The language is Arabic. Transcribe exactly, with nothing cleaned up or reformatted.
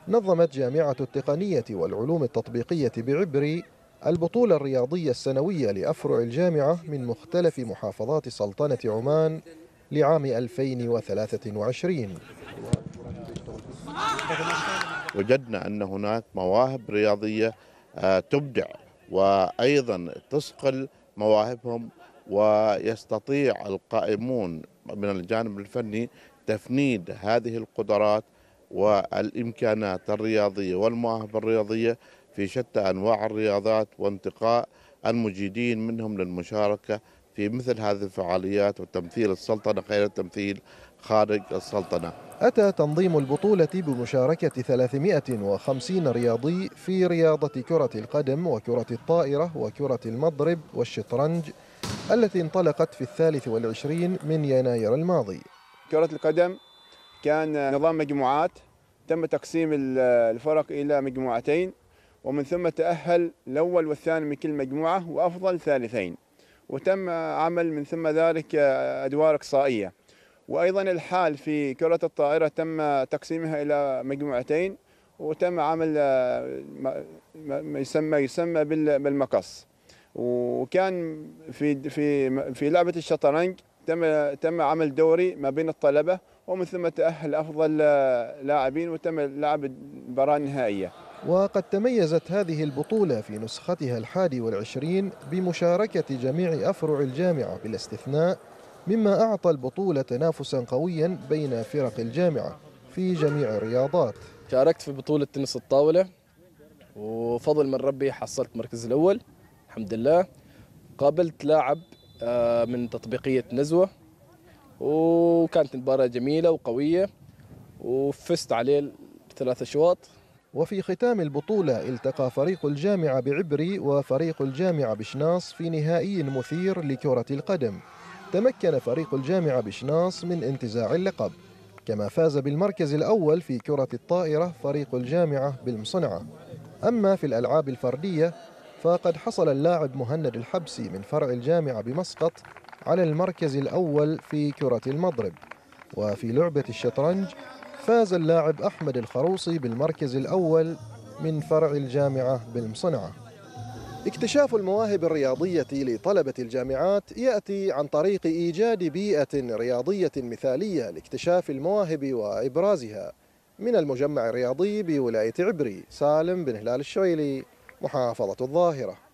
نظمت جامعة التقنية والعلوم التطبيقية بعبري البطولة الرياضية السنوية لأفرع الجامعة من مختلف محافظات سلطنة عمان لعام ألفين وثلاثة وعشرين. وجدنا أن هناك مواهب رياضية آه، تبدع، وأيضا تصقل مواهبهم، ويستطيع القائمون من الجانب الفني تفنيد هذه القدرات والإمكانات الرياضية والمواهب الرياضية في شتى أنواع الرياضات، وانتقاء المجيدين منهم للمشاركة في مثل هذه الفعاليات وتمثيل السلطنة خير التمثيل خارج السلطنة. أتى تنظيم البطولة بمشاركة ثلاثمائة وخمسين رياضي في رياضة كرة القدم وكرة الطائرة وكرة المضرب والشطرنج التي انطلقت في الثالث والعشرين من يناير الماضي. كرة القدم كان نظام مجموعات، تم تقسيم الفرق إلى مجموعتين، ومن ثم تأهل الأول والثاني من كل مجموعة وأفضل ثالثين، وتم عمل من ثم ذلك أدوار إقصائية. وأيضا الحال في كرة الطائرة تم تقسيمها إلى مجموعتين، وتم عمل ما يسمى يسمى بالمقص. وكان في في في لعبة الشطرنج تم تم عمل دوري ما بين الطلبة، ومن ثم تأهل أفضل لاعبين وتم لعب المباراة النهائية. وقد تميزت هذه البطولة في نسختها الحادي والعشرين بمشاركة جميع أفرع الجامعة بلا استثناء، مما أعطى البطولة تنافسا قويا بين فرق الجامعة في جميع الرياضات. شاركت في بطولة تنس الطاولة، وفضل من ربي حصلت المركز الأول الحمد لله. قابلت لاعب من تطبيقية نزوة، وكانت المباراة جميلة وقوية، وفزت عليه بثلاث أشواط. وفي ختام البطولة التقى فريق الجامعة بعبري وفريق الجامعة بشناص في نهائي مثير لكرة القدم. تمكن فريق الجامعة بشناص من انتزاع اللقب، كما فاز بالمركز الأول في كرة الطائرة فريق الجامعة بالمصنعة. أما في الألعاب الفردية فقد حصل اللاعب مهند الحبسي من فرع الجامعة بمسقط على المركز الأول في كرة المضرب. وفي لعبة الشطرنج فاز اللاعب أحمد الخروصي بالمركز الأول من فرع الجامعة بالمصنعة. اكتشاف المواهب الرياضية لطلبة الجامعات يأتي عن طريق إيجاد بيئة رياضية مثالية لاكتشاف المواهب وإبرازها. من المجمع الرياضي بولاية عبري، سالم بن هلال الشويلي، محافظة الظاهرة.